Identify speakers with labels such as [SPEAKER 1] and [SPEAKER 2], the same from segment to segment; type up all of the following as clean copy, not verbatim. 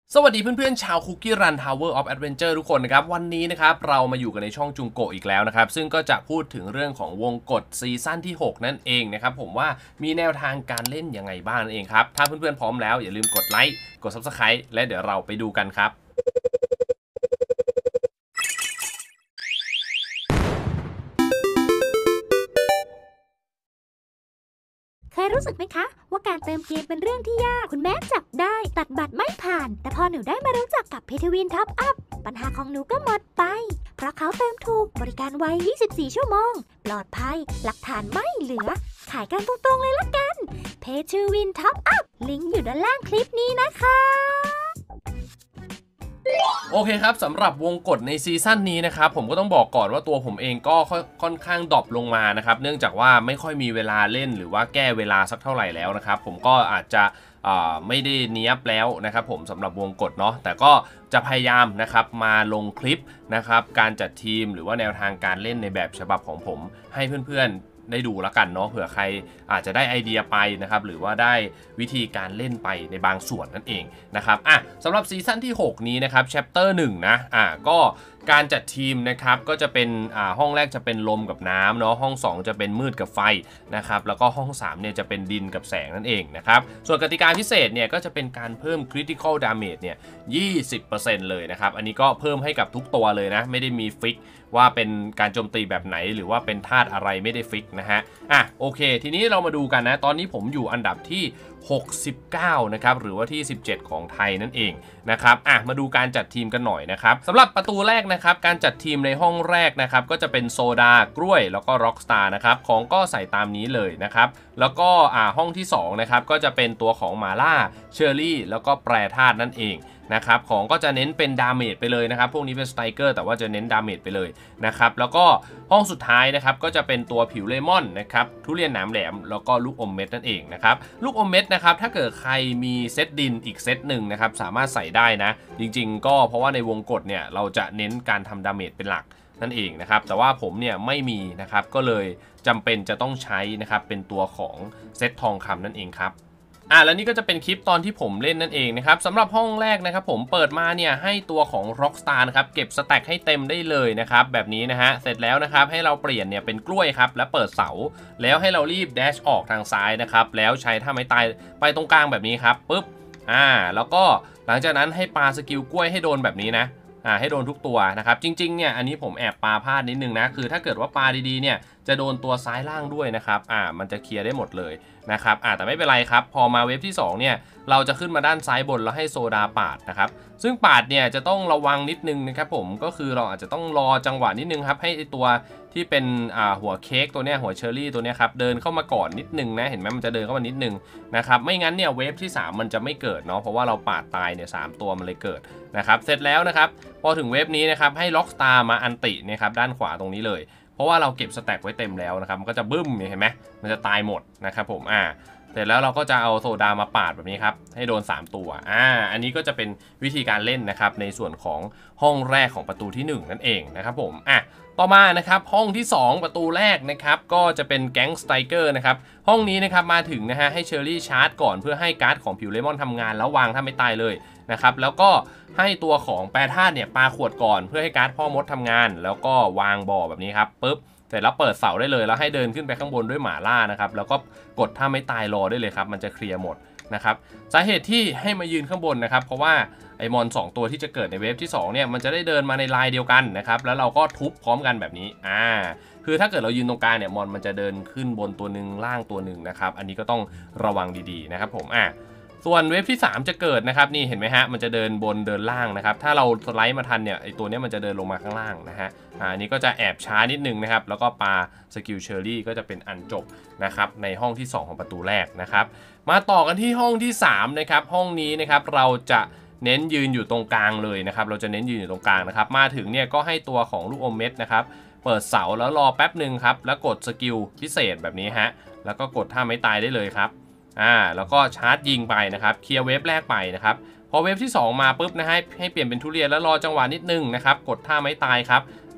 [SPEAKER 1] สวัสดีเพื่อนๆชาวคุกกี้รัน Tower of Adventure ทุกคนนะครับวันนี้นะครับเรามาอยู่กันในช่องจุงโกะอีกแล้วนะครับซึ่งก็จะพูดถึงเรื่องของวงกฏซีซั่นที่6นั่นเองนะครับผมว่ามีแนวทางการเล่นยังไงบ้างนั่นเองครับถ้าเพื่อนๆพร้อมแล้วอย่าลืมกดไลค์กด Subscribe และเดี๋ยวเราไปดูกันครับ
[SPEAKER 2] เคยรู้สึกไหมคะว่าการเติมเกมเป็นเรื่องที่ยากคุณแม่จับได้ตัดบัตรไม่ผ่านแต่พอหนูได้มารู้จักกับเพทวินท็อปอัพปัญหาของหนูก็หมดไปเพราะเขาเติมถูกบริการไว 24 ชั่วโมงปลอดภัยหลักฐานไม่เหลือขายกันตรงๆเลยละกันเพทวินท็อปอัพลิงก์อยู่ด้านล่างคลิปนี้นะคะ
[SPEAKER 1] โอเคครับสำหรับวงกฏในซีซั่นนี้นะครับผมก็ต้องบอกก่อนว่าตัวผมเองก็ค่อนข้างดรอปลงมานะครับเนื่องจากว่าไม่ค่อยมีเวลาเล่นหรือว่าแก้เวลาสักเท่าไหร่แล้วนะครับผมก็อาจจะไม่ได้เนี้ยบแล้วนะครับผมสำหรับวงกฏเนาะแต่ก็จะพยายามนะครับมาลงคลิปนะครับการจัดทีมหรือว่าแนวทางการเล่นในแบบฉบับของผมให้เพื่อนๆได้ดูแล้วกันเนาะเผื่อใครอาจจะได้ไอเดียไปนะครับหรือว่าได้วิธีการเล่นไปในบางส่วนนั่นเองนะครับสำหรับซีซั่นที่6นี้นะครับ chapter 1นะก็การจัดทีมนะครับก็จะเป็นห้องแรกจะเป็นลมกับน้ำเนาะห้อง2จะเป็นมืดกับไฟนะครับแล้วก็ห้อง3เนี่ยจะเป็นดินกับแสงนั่นเองนะครับส่วนกติกาพิเศษเนี่ยก็จะเป็นการเพิ่ม critical damage เนี่ย 20% เลยนะครับอันนี้ก็เพิ่มให้กับทุกตัวเลยนะไม่ได้มีฟิกว่าเป็นการโจมตีแบบไหนหรือว่าเป็นธาตุอะไรไม่ได้ฟิกนะฮะโอเคทีนี้เรามาดูกันนะตอนนี้ผมอยู่อันดับที่69นะครับหรือว่าที่17ของไทยนั่นเองนะครับมาดูการจัดทีมกันหน่อยนะครับสำหรับประตูแรกนะครับการจัดทีมในห้องแรกนะครับก็จะเป็นโซดากล้วยแล้วก็ร็อกสตาร์นะครับของก็ใส่ตามนี้เลยนะครับแล้วก็ห้องที่2นะครับก็จะเป็นตัวของมาล่าเชอร์รี่แล้วก็แปรธาตุนั่นเองนะครับของก็จะเน้นเป็นดาเมจไปเลยนะครับพวกนี้เป็นสไตรเกอร์แต่ว่าจะเน้นดาเมจไปเลยนะครับแล้วก็ห้องสุดท้ายนะครับก็จะเป็นตัวผิวเลมอนนะครับทุเรียนหนามแหลมแล้วก็ลูกอมเม็ดนั่นเองนะครับลูกอมเม็ดนะครับถ้าเกิดใครมีเซตดินอีกเซตหนึ่งนะครับสามารถใส่ได้นะจริงๆก็เพราะว่าในวงกฏเนี่ยเราจะเน้นการทำดาเมจเป็นหลักนั่นเองนะครับแต่ว่าผมเนี่ยไม่มีนะครับก็เลยจำเป็นจะต้องใช้นะครับเป็นตัวของเซตทองคำนั่นเองครับแล้วนี่ก็จะเป็นคลิปตอนที่ผมเล่นนั่นเองนะครับสำหรับห้องแรกนะครับผมเปิดมาเนี่ยให้ตัวของ Rockstar นะครับเก็บสแต็กให้เต็มได้เลยนะครับแบบนี้นะฮะเสร็จแล้วนะครับให้เราเปลี่ยนเนี่ยเป็นกล้วยครับแล้วเปิดเสาแล้วให้เรารีบแดชออกทางซ้ายนะครับแล้วใช้ท่าไม้ตายไปตรงกลางแบบนี้ครับปุ๊บแล้วก็หลังจากนั้นให้ปาสกิลกล้วยให้โดนแบบนี้นะให้โดนทุกตัวนะครับจริงๆเนี่ยอันนี้ผมแอบปาพลาดนิดนึงนะคือถ้าเกิดว่าปาดีๆเนี่ยจะโดนตัวซ้ายล่างด้วยนะครับมันจะเคลียร์ได้หมดเลยนะครับแต่ไม่เป็นไรครับพอมาเวฟที่2เนี่ยเราจะขึ้นมาด้านซ้ายบนแล้วให้โซดาปาดนะครับซึ่งปาดเนี่ยจะต้องระวังนิดนึงนะครับผมก็คือเราอาจจะต้องรอจังหวะนิดนึงครับให้ตัวที่เป็นหัวเค้กตัวเนี้ยหัวเชอร์รี่ตัวเนี้ยครับเดินเข้ามาก่อนนิดนึงนะเห็นไหมมันจะเดินเข้ามานิดนึงนะครับไม่งั้นเนี่ยเวฟที่3มันจะไม่เกิดเนาะเพราะว่าเราปาดตายเนี่ย3ตัวมันเลยเกิดนะครับเสร็จแล้วนะครับพอถึงเวฟนี้นะครับให้ล็อกสตาร์มาอันตินะครับด้านขวาตรงนี้เลยเพราะว่าเราเก็บสแต็กไว้เต็มแล้วนะครับมันก็จะบึ้มเห็นไหมมันจะตายหมดนะครับผมเสร็จแล้วเราก็จะเอาโซดามาปาดแบบนี้ครับให้โดน3ตัวอันนี้ก็จะเป็นวิธีการเล่นนะครับในส่วนของห้องแรกของประตูที่1นั่นเองนะครับผมต่อมานะครับห้องที่2ประตูแรกนะครับก็จะเป็นแก๊งสไตรเกอร์นะครับห้องนี้นะครับมาถึงนะฮะให้เชอร์รี่ชาร์จก่อนเพื่อให้การ์ดของผิวเลมอนทำงานแล้ววางถ้าไม่ตายเลยนะครับแล้วก็ให้ตัวของแปรธาตุเนี่ยปาขวดก่อนเพื่อให้การ์ดพ่อมดทำงานแล้วก็วางบ่อแบบนี้ครับปุ๊บเสร็จแล้วเปิดเสาได้เลยแล้วให้เดินขึ้นไปข้างบนด้วยหมาล่านะครับแล้วก็กดถ้าไม่ตายรอได้เลยครับมันจะเคลียร์หมดนะครับสาเหตุที่ให้มายืนข้างบนนะครับเพราะว่าไอมอน2ตัวที่จะเกิดในเวฟที่2เนี่ยมันจะได้เดินมาในลายเดียวกันนะครับแล้วเราก็ทุบพร้อมกันแบบนี้คือถ้าเกิดเรายืนตรงกลางเนี่ยมอนมันจะเดินขึ้นบนตัวหนึ่งล่างตัวหนึ่งนะครับอันนี้ก็ต้องระวังดีๆนะครับผมส่วนเวฟที่3จะเกิดนะครับนี่เห็นไหมฮะมันจะเดินบนเดินล่างนะครับถ้าเราสไลด์มาทันเนี่ยไอตัวนี้มันจะเดินลงมาข้างล่างนะฮะอันนี้ก็จะแอบช้านิดนึงนะครับแล้วก็ปาสกิลเชอร์รี่ก็จะเป็นอันจบนะครับในห้องที่2ของประตูแรกนะครับมาต่อกันที่ห้องที่3นะครับห้องนี้นะครับเราจะเน้นยืนอยู่ตรงกลางเลยนะครับเราจะเน้นยืนอยู่ตรงกลางนะครับมาถึงเนี่ยก็ให้ตัวของลูกอมเม็ดนะครับเปิดเสาแล้วรอแป๊บหนึ่งครับแล้วกดสกิลพิเศษแบบนี้ฮะแล้วก็กดท่าไม้ตายได้เลยครับแล้วก็ชาร์จยิงไปนะครับเคลียร์เวฟแรกไปนะครับพอเวฟที่2มาปุ๊บนะให้เปลี่ยนเป็นทุเรียนแล้วรอจังหวะนิดนึงนะครับกดท่าไม้ตายครับ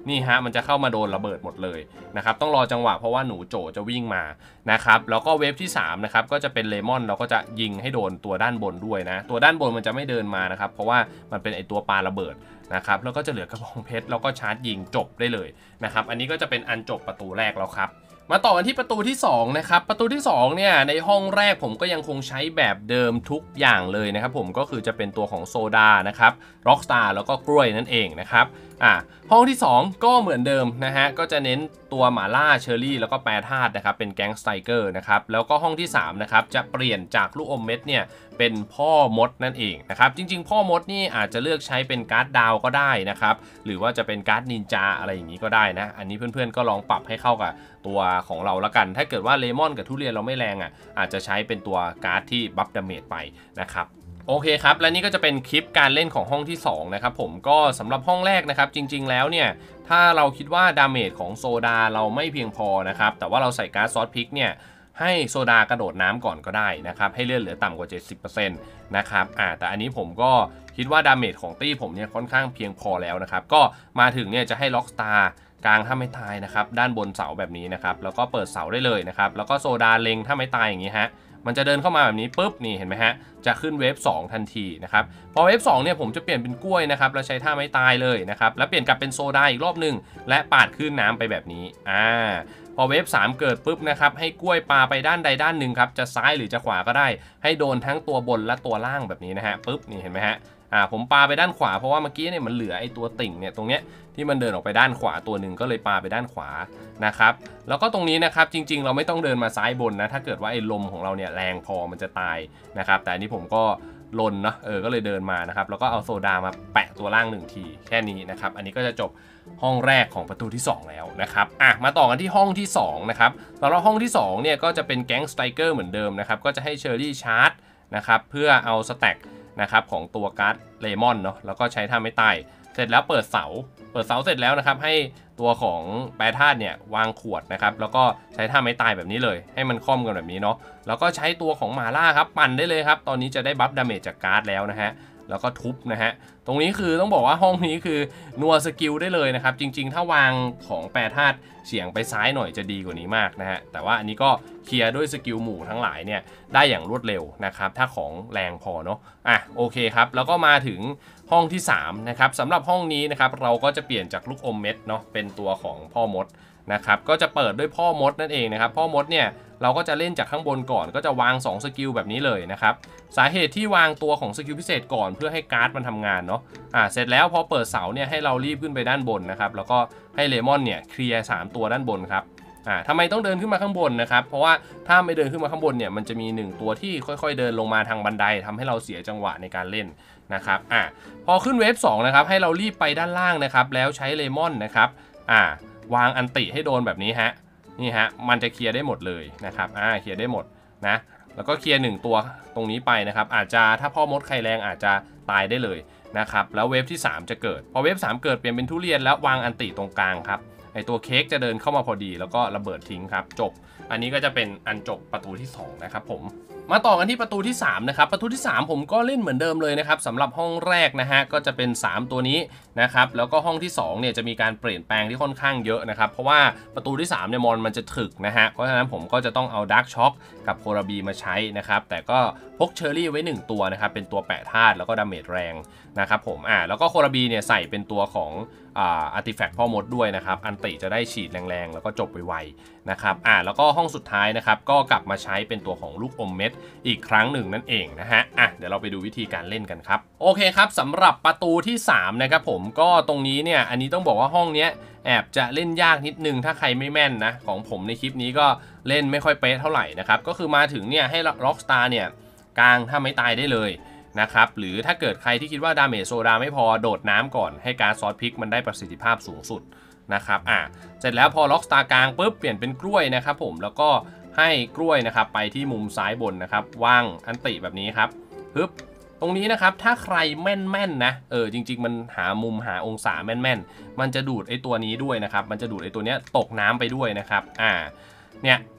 [SPEAKER 1] นี่ฮะมันจะเข้ามาโดนระเบิดหมดเลยนะครับต้องรอจังหวะเพราะว่าหนูโจจะวิ่งมานะครับแล้วก็เวฟที่3นะครับก็จะเป็นเลมอนเราก็จะยิงให้โดนตัวด้านบนด้วยนะตัวด้านบนมันจะไม่เดินมานะครับเพราะว่ามันเป็นไอตัวปาระเบิดนะครับแล้วก็จะเหลือกระบองเพชรแล้วก็ชาร์จยิงจบได้เลยนะครับอันนี้ก็จะเป็นอันจบประตูแรกแล้วครับมาต่อกันที่ประตูที่2นะครับประตูที่2เนี่ยในห้องแรกผมก็ยังคงใช้แบบเดิมทุกอย่างเลยนะครับผมก็คือจะเป็นตัวของโซดานะครับร็อกสตาร์แล้วก็กล้วยนั่นเองนะครับห้องที่2ก็เหมือนเดิมนะฮะก็จะเน้นตัวหม่าล่าเชอร์รี่แล้วก็แปรธาตุนะครับเป็นแก๊งสไตรเกอร์นะครับแล้วก็ห้องที่3นะครับจะเปลี่ยนจากลูกอมเม็ดเนี่ยเป็นพ่อมดนั่นเองนะครับจริงๆพ่อมดนี่อาจจะเลือกใช้เป็นการ์ดดาวก็ได้นะครับหรือว่าจะเป็นการ์ดนินจาอะไรอย่างนี้ก็ได้นะอันนี้เพื่อนๆก็ลองปรับให้เข้ากับตัวของเราละกันถ้าเกิดว่าเลมอนกับทุเรียนเราไม่แรงอาจจะใช้เป็นตัวการ์ดที่บัฟดาเมจไปนะครับโอเคครับและนี่ก็จะเป็นคลิปการเล่นของห้องที่2นะครับผมก็สำหรับห้องแรกนะครับจริงๆแล้วเนี่ยถ้าเราคิดว่าดาเมจของโซดาเราไม่เพียงพอนะครับแต่ว่าเราใส่การ์ดซอสพริกเนี่ยให้โซดากระโดดน้ำก่อนก็ได้นะครับให้เลือดเหลือต่ำกว่า 70% นะครับแต่อันนี้ผมก็คิดว่าดาเมจของตี้ผมเนี่ยค่อนข้างเพียงพอแล้วนะครับก็มาถึงเนี่ยจะให้ล็อกสตาร์กลางถ้าไม่ตายนะครับด้านบนเสาแบบนี้นะครับแล้วก็เปิดเสาได้เลยนะครับแล้วก็โซดาเล็งถ้าไม่ตายอย่างนี้ฮะมันจะเดินเข้ามาแบบนี้ปุ๊บนี่เห็นไหมฮะจะขึ้นเวฟ2ทันทีนะครับพอเวฟ2เนี่ยผมจะเปลี่ยนเป็นกล้วยนะครับแล้วใช้ท่าไม่ตายเลยนะครับแล้วเปลี่ยนกลับเป็นโซดาอีกรอบหนึ่งและปาดขึ้นน้ำไปแบบนี้พอเวฟ3เกิดปุ๊บนะครับให้กล้วยปาไปด้านใดด้านหนึ่งครับจะซ้ายหรือจะขวาก็ได้ให้โดนทั้งตัวบนและตัวล่างแบบนี้นะฮะปุ๊บนี่เห็นไหมฮะผมปาไปด้านขวาเพราะว่าเมื่อกี้เนี่ยมันเหลือไอ้ตัวติ่งเนี่ยตรงเนี้ยที่มันเดินออกไปด้านขวาตัวหนึ่งก็เลยปาไปด้านขวานะครับแล้วก็ตรงนี้นะครับจริงๆเราไม่ต้องเดินมาซ้ายบนนะถ้าเกิดว่าไอ้ลมของเราเนี่ยแรงพอมันจะตายนะครับแต่อันนี้ผมก็ลนนะก็เลยเดินมานะครับแล้วก็เอาโซดามาแปะตัวล่าง1ทีแค่นี้นะครับอันนี้ก็จะจบห้องแรกของประตูที่2แล้วนะครับมาต่อกันที่ห้องที่2นะครับสำหรับห้องที่2เนี่ยก็จะเป็นแก๊งสไตรเกอร์เหมือนเดิมนะครับก็จะให้เชอร์รี่ชาร์จนะครับเพื่อเอาสแต็กนะครับของตัวการ์ดเลมอนเนาะแล้วก็ใช้ท่าไม่ตายเสร็จแล้วเปิดเสาเสร็จแล้วนะครับให้ตัวของแปรธาตุเนี่ยวางขวดนะครับแล้วก็ใช้ท่าไม่ตายแบบนี้เลยให้มันค่อมกันแบบนี้เนาะแล้วก็ใช้ตัวของหม่าล่าครับปั่นได้เลยครับตอนนี้จะได้บัฟดาเมจจากการ์ดแล้วนะฮะแล้วก็ทุบนะฮะตรงนี้คือต้องบอกว่าห้องนี้คือนัวสกิลได้เลยนะครับจริงๆถ้าวางของแปรธาตุเฉียงไปซ้ายหน่อยจะดีกว่านี้มากนะฮะแต่ว่าอันนี้ก็เคลียร์ด้วยสกิลหมู่ทั้งหลายเนี่ยได้อย่างรวดเร็วนะครับถ้าของแรงพอเนาะโอเคครับแล้วก็มาถึงห้องที่3นะครับสำหรับห้องนี้นะครับเราก็จะเปลี่ยนจากลูกอมเม็ดเนาะเป็นตัวของพ่อมดนะครับก็จะเปิดด้วยพ่อมดนั่นเองนะครับพ่อมดเนี่ยเราก็จะเล่นจากข้างบนก่อนก็จะวาง2สกิลแบบนี้เลยนะครับสาเหตุที่วางตัวของสกิลพิเศษก่อนเพื่อให้การ์ดมันทำงานเนาะเสร็จแล้วพอเปิดเสาเนี่ยให้เรารีบขึ้นไปด้านบนนะครับแล้วก็ให้เลมอนเนี่ยเคลียร์3ตัวด้านบนครับทำไมต้องเดินขึ้นมาข้างบนนะครับเพราะว่าถ้าไม่เดินขึ้นมาข้างบนเนี่ยมันจะมี1ตัวที่ค่อยๆเดินลงมาทางบันไดทำให้เราเสียจังหวะในการเล่นนะครับพอขึ้นเวฟ2นะครับให้เรารีบไปด้านล่างนะครับแล้วใช้เลมอนนะครับวางอันติให้โดนแบบนี้ฮะนี่ฮะมันจะเคลียร์ได้หมดเลยนะครับเคลียร์ได้หมดนะแล้วก็เคลียร์1ตัวตรงนี้ไปนะครับอาจจะถ้าพ่อมดใครแรงอาจจะตายได้เลยนะครับแล้วเวฟที่3จะเกิดพอเวฟ3เกิดเปลี่ยนเป็นทุเรียนแล้ววางอันติตรงกลางครับไอตัวเค้กจะเดินเข้ามาพอดีแล้วก็ระเบิดทิ้งครับจบอันนี้ก็จะเป็นอันจบประตูที่2นะครับผมมาต่อกันที่ประตูที่3นะครับประตูที่3ผมก็เล่นเหมือนเดิมเลยนะครับสำหรับห้องแรกนะฮะก็จะเป็น3ตัวนี้นะครับแล้วก็ห้องที่2เนี่ยจะมีการเปลี่ยนแปลงที่ค่อนข้างเยอะนะครับเพราะว่าประตูที่3เนี่ยมอนมันจะถึกนะฮะเพราะฉะนั้นผมก็จะต้องเอาดาร์กช็อคกับโคราบีมาใช้นะครับแต่ก็พกเชอร์รี่ไว้1ตัวนะครับเป็นตัวแปะธาตุแล้วก็ดาเมจแรงนะครับผมแล้วก็โคราบีเนี่ยใส่เป็นตัวของอาร์ติแฟกต์พ่อมดด้วยนะครับอันติจะได้ฉีดแรงๆแล้วก็จบไวๆนะครับแล้วก็ห้องสุดท้ายนะครับก็กลับมาใช้เป็นตัวของลูกอมเม็ดอีกครั้งหนึ่งนั่นเองนะฮะเดี๋ยวเราไปดูวิธีการเล่นกันครับโอเคครับสำหรับประตูที่3นะครับผมก็ตรงนี้เนี่ยอันนี้ต้องบอกว่าห้องเนี้ยแอบจะเล่นยากนิดนึงถ้าใครไม่แม่นนะของผมในคลิปนี้ก็เล่นไม่ค่อยเป๊ะเท่าไหร่นะครับก็คือมาถึงเนี่ยให้ล็อกสตาร์เนี่ยกลางถ้าไม่ตายได้เลยนะครับหรือถ้าเกิดใครที่คิดว่าดาเมจโซดาไม่พอโดดน้ำก่อนให้การซอสพริกมันได้ประสิทธิภาพสูงสุดนะครับเสร็จแล้วพอล็อกสตาร์กลางปุ๊บเปลี่ยนเป็นกล้วยนะครับผมแล้วก็ให้กล้วยนะครับไปที่มุมซ้ายบนนะครับวางอันติแบบนี้ครับปึ๊บตรงนี้นะครับถ้าใครแม่นๆนะจริงๆมันหามุมหาองศาแม่นๆมันจะดูดไอตัวนี้ด้วยนะครับมันจะดูดไอตัวเนี้ยตกน้ำไปด้วยนะครับเนี่ย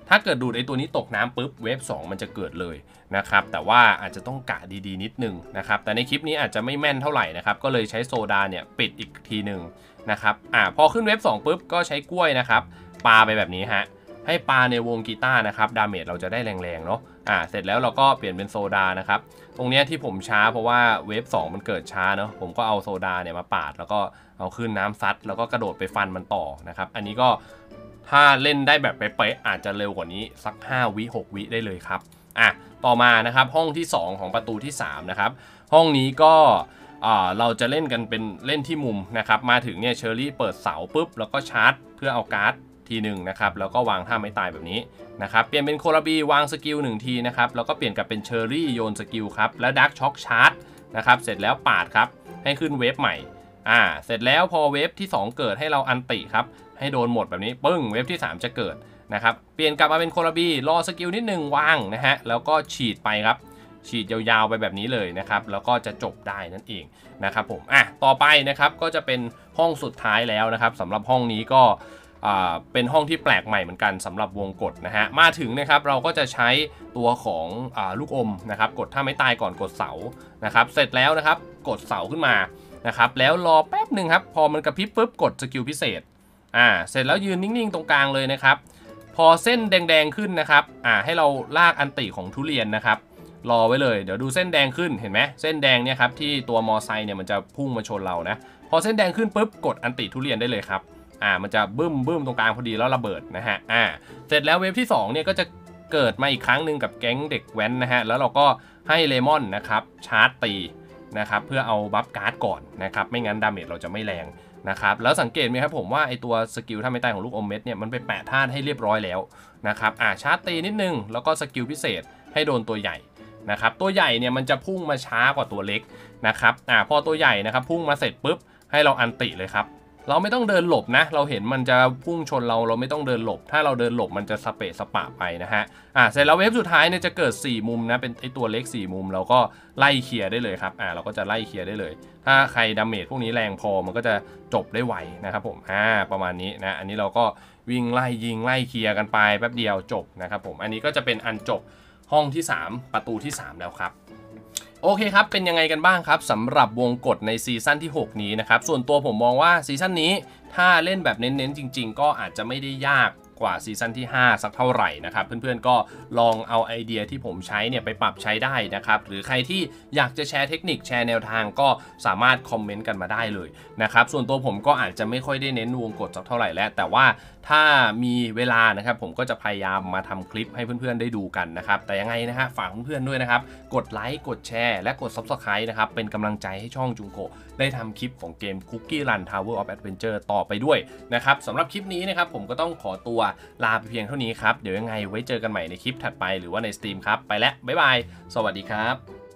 [SPEAKER 1] ถ้าเกิดดูดไอตัวนี้ตกน้ำปุ๊บเวฟ2มันจะเกิดเลยนะครับแต่ว่าอาจจะต้องกะดีๆนิดนึงนะครับแต่ในคลิปนี้อาจจะไม่แม่นเท่าไหร่นะครับก็เลยใช้โซดาเนี่ยปิดอีกทีหนึ่งนะครับพอขึ้นเวฟ2ปุ๊บก็ใช้กล้วยนะครับปาไปแบบนี้ฮะให้ปาในวงกีตาร์นะครับดาเมจเราจะได้แรงๆเนาะเสร็จแล้วเราก็เปลี่ยนเป็นโซดานะครับตรงนี้ที่ผมช้าเพราะว่าเวฟ2มันเกิดช้าเนาะผมก็เอาโซดาเนี่ยมาปาดแล้วก็เอาขึ้นน้ำซัดแล้วก็กระโดดไปฟันมันต่อนะครับอันนี้ก็ถ้าเล่นได้แบบเป๊ะๆอาจจะเร็วกว่านี้สัก5วิ6วิได้เลยครับต่อมานะครับห้องที่2ของประตูที่3นะครับห้องนี้ก็เราจะเล่นกันเป็นเล่นที่มุมนะครับมาถึงเนี่ยเชอรี่เปิดเสาปุ๊บแล้วก็ชาร์จเพื่อเอาการ์ดทีหนึ่งนะครับแล้วก็วางท่าไม้ตายแบบนี้นะครับเปลี่ยนเป็นโคลาบีวางสกิล1ทีนะครับแล้วก็เปลี่ยนกับเป็นเชอรี่โยนสกิลครับแล้วดักช็อคชาร์จนะครับเสร็จแล้วปาดครับให้ขึ้นเวฟใหม่เสร็จแล้วพอเวฟที่2เกิดให้เราอันติครับให้โดนหมดแบบนี้ปึ้งเวฟที่3จะเกิดนะครับเปลี่ยนกลับมาเป็นโคลาบีรอสกิลนิดนึงวางนะฮะแล้วก็ฉีดไปครับฉีดยาวๆไปแบบนี้เลยนะครับแล้วก็จะจบได้นั่นเองนะครับผมต่อไปนะครับก็จะเป็นห้องสุดท้ายแล้วนะครับสำหรับห้องนี้ก็เป็นห้องที่แปลกใหม่เหมือนกันสำหรับวงกดนะฮะมาถึงนะครับเราก็จะใช้ตัวของลูกอมนะครับกดถ้าไม่ตายก่อนกดเสานะครับเสร็จแล้วนะครับกดเสาขึ้นมานะครับแล้วรอแป๊บหนึ่งครับพอมันกระพริบปุ๊บกดสกิลพิเศษเสร็จแล้วยืนนิ่งๆตรงกลางเลยนะครับพอเส้นแดงๆขึ้นนะครับให้เราลากอันติของทุเรียนนะครับรอไว้เลยเดี๋ยวดูเส้นแดงขึ้นเห็นไหมเส้นแดงเนี่ยครับที่ตัวมอไซค์เนี่ยมันจะพุ่งมาชนเรานะพอเส้นแดงขึ้นปุ๊บกดอันติทุเรียนได้เลยครับมันจะบึ้มตรงกลางพอดีแล้วระเบิดนะฮะเสร็จแล้วเวฟที่2เนี่ยก็จะเกิดมาอีกครั้งหนึ่งกับแก๊งเด็กแว้นนะฮะแล้วเราก็ให้เลมอนนะครับชาร์จตีนะครับเพื่อเอาบัฟการ์ดก่อนนะครับไม่งั้นดาเมจเราจะไม่แรงนะครับแล้วสังเกตไหมครับผมว่าไอตัวสกิลถ้าไม่ตายของลูกอมเม็ดเนี่ยมันไปแปะธาตุให้เรียบร้อยแล้วนะครับชาร์จตีนิดนึงแล้วก็สกิลพิเศษให้โดนตัวใหญ่นะครับตัวใหญ่เนี่ยมันจะพุ่งมาช้ากว่าตัวเล็กนะครับพอตัวใหญ่นะครับพุ่งมาเสร็จปุ๊บให้เราอันติเลยครับเราไม่ต้องเดินหลบนะเราเห็นมันจะพุ่งชนเราไม่ต้องเดินหลบถ้าเราเดินหลบมันจะสเปะสปะไปนะฮะเสร็จแล้วเวฟสุดท้ายเนี่ยจะเกิด4มุมนะเป็นไอตัวเล็ก4มุมเราก็ไล่เคลียร์ได้เลยครับเราก็จะไล่เคลียร์ได้เลยถ้าใครดาเมจพวกนี้แรงพอมันก็จะจบได้ไวนะครับผมประมาณนี้นะอันนี้เราก็วิ่งไล่ยิงไล่เคลียร์กันไปแป๊บเดียวจบนะครับผมอันนี้ก็จะเป็นอันจบห้องที่3ประตูที่3แล้วครับโอเคครับเป็นยังไงกันบ้างครับสำหรับวงกฎในซีซั่นที่6นี้นะครับส่วนตัวผมมองว่าซีซั่นนี้ถ้าเล่นแบบเน้นๆจริงๆก็อาจจะไม่ได้ยากกว่าซีซั่นที่5สักเท่าไหร่นะครับเพื่อนๆก็ลองเอาไอเดียที่ผมใช้เนี่ยไปปรับใช้ได้นะครับหรือใครที่อยากจะแชร์เทคนิคแชร์แนวทางก็สามารถคอมเมนต์กันมาได้เลยนะครับส่วนตัวผมก็อาจจะไม่ค่อยได้เน้นวงกฎสักเท่าไหร่แล้วแต่ว่าถ้ามีเวลานะครับผมก็จะพยายามมาทำคลิปให้เพื่อนๆได้ดูกันนะครับแต่ยังไงนะฮะฝากเพื่อนๆด้วยนะครับกดไลค์กดแชร์และกด Subscribe นะครับเป็นกำลังใจให้ช่องจุงโกะได้ทำคลิปของเกม Cookie Run Tower of Adventure ต่อไปด้วยนะครับสำหรับคลิปนี้นะครับผมก็ต้องขอตัวลาไปเพียงเท่านี้ครับเดี๋ยวยังไงไว้เจอกันใหม่ในคลิปถัดไปหรือว่าในสตรีมครับไปแล้วบ๊ายบายสวัสดีครับ